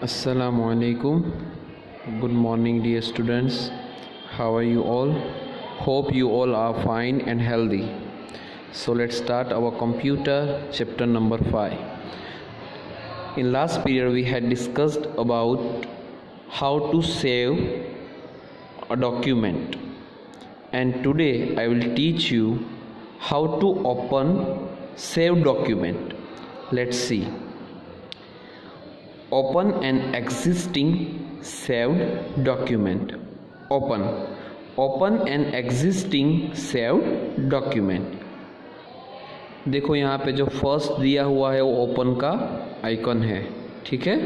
Assalamualaikum. Good morning, dear students. How are you all? Hope you all are fine and healthy. So let's start our computer chapter number 5. In last period we had discussed about how to save a document, and today I will teach you how to open save document. Let's see. Open an existing saved document. Open an existing saved document. देखो यहाँ पे जो first दिया हुआ है वो open का icon है, ठीक है।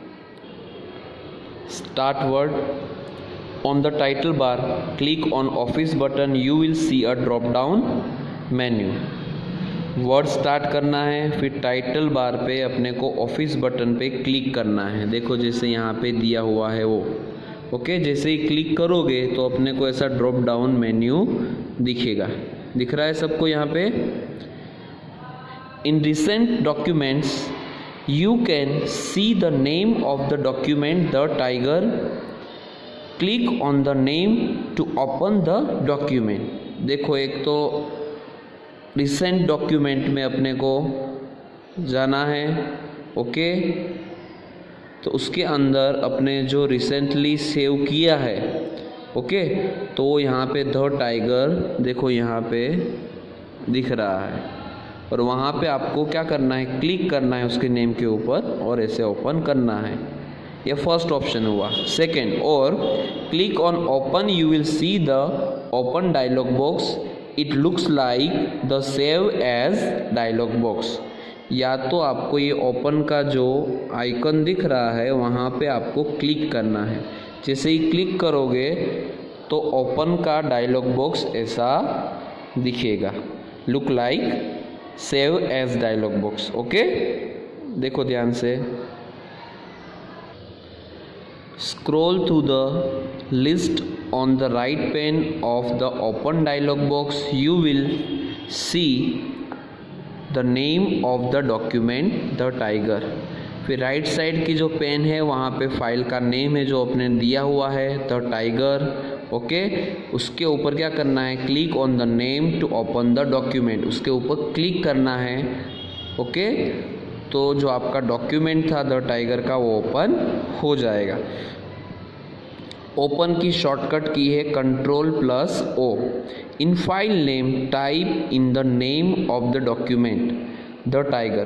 Start Word on the title bar, click on Office button, you will see a drop down menu. Word स्टार्ट करना है, फिर टाइटल बार पे अपने को ऑफिस बटन पे क्लिक करना है। देखो जैसे यहाँ पे दिया हुआ है वो, ओके। जैसे ही क्लिक करोगे तो अपने को ऐसा ड्रॉप डाउन मेन्यू दिखेगा। दिख रहा है सबको यहाँ पे। In recent documents you can see the name of the document the tiger. Click on the name to open the document. देखो एक तो रिसेंट डॉक्यूमेंट में अपने को जाना है, ओके। तो उसके अंदर अपने जो रिसेंटली सेव किया है, ओके, तो यहाँ पे द टाइगर देखो यहाँ पे दिख रहा है, और वहाँ पे आपको क्या करना है, क्लिक करना है उसके नेम के ऊपर और ऐसे ओपन करना है। यह फर्स्ट ऑप्शन हुआ। सेकेंड, और click on open, you will see the open dialog box, it looks like the save as dialog box. या तो आपको ये ओपन का जो आइकन दिख रहा है वहाँ पे आपको क्लिक करना है। जैसे ही क्लिक करोगे तो ओपन का डायलॉग बॉक्स ऐसा दिखेगा, look like save as dialog box, okay. देखो ध्यान से, scroll to the list on the right pane of the open dialog box. You will see the name of the document the tiger. फिर right side की जो pen है वहाँ पे file का नेम है जो आपने दिया हुआ है, द टाइगर, ओके। उसके ऊपर क्या करना है, click on the name to open the document. उसके ऊपर क्लिक करना है, ओके। तो जो आपका डॉक्यूमेंट था द टाइगर का वो ओपन हो जाएगा। ओपन की शॉर्टकट की है Ctrl+O। In file name type in the name of the document the tiger.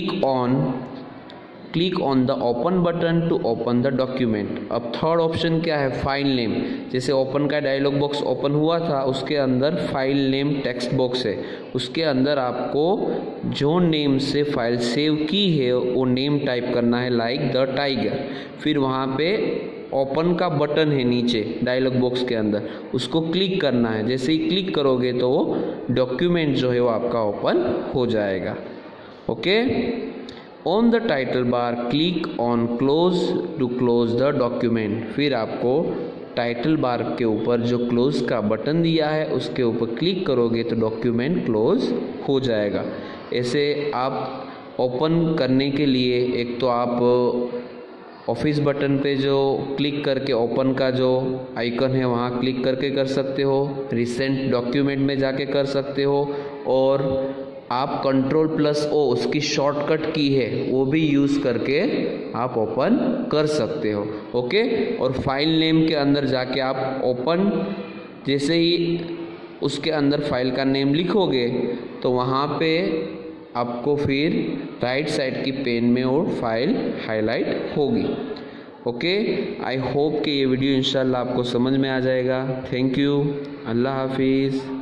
Click on the open button to open the document. अब थर्ड ऑप्शन क्या है, फाइल नेम। जैसे ओपन का डायलॉग बॉक्स ओपन हुआ था, उसके अंदर फाइल नेम टेक्स्ट बॉक्स है, उसके अंदर आपको जो नेम से फाइल सेव की है वो नेम टाइप करना है, लाइक द टाइगर। फिर वहाँ पे ओपन का बटन है नीचे डायलॉग बॉक्स के अंदर, उसको क्लिक करना है। जैसे ही क्लिक करोगे तो वो डॉक्यूमेंट जो है वो आपका ओपन हो जाएगा, okay. On the title bar click on close to close the document. फिर आपको टाइटल बार के ऊपर जो क्लोज का बटन दिया है उसके ऊपर क्लिक करोगे तो डॉक्यूमेंट क्लोज हो जाएगा। ऐसे आप ओपन करने के लिए एक तो आप ऑफिस बटन पे जो क्लिक करके ओपन का जो आइकन है वहाँ क्लिक करके कर सकते हो, रिसेंट डॉक्यूमेंट में जाके कर सकते हो, और आप Ctrl+O उसकी शॉर्टकट की है वो भी यूज़ करके आप ओपन कर सकते हो, ओके। और फाइल नेम के अंदर जाके आप ओपन, जैसे ही उसके अंदर फाइल का नेम लिखोगे तो वहाँ पे आपको फिर राइट साइड की पेन में वो फाइल हाईलाइट होगी, ओके। आई होप कि ये वीडियो इंशाल्लाह आपको समझ में आ जाएगा। थैंक यू, अल्लाह हाफिज़।